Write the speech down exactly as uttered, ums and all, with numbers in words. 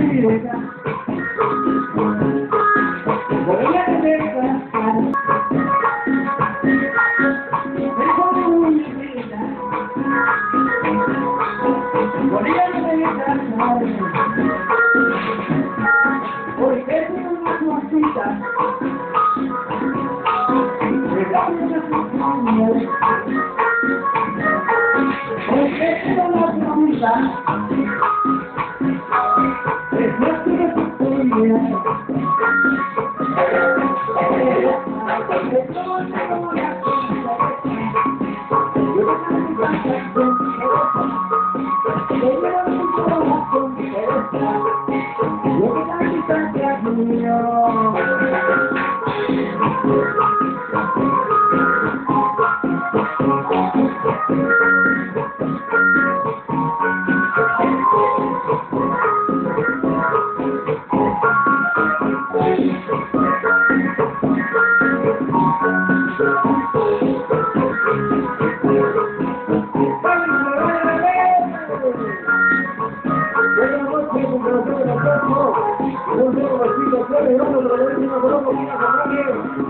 vida. Voy a dejar mejor mi vida. Voy a dejar porque tengo una cosita. Regálame una cosita. Porque tengo una cosita. Yo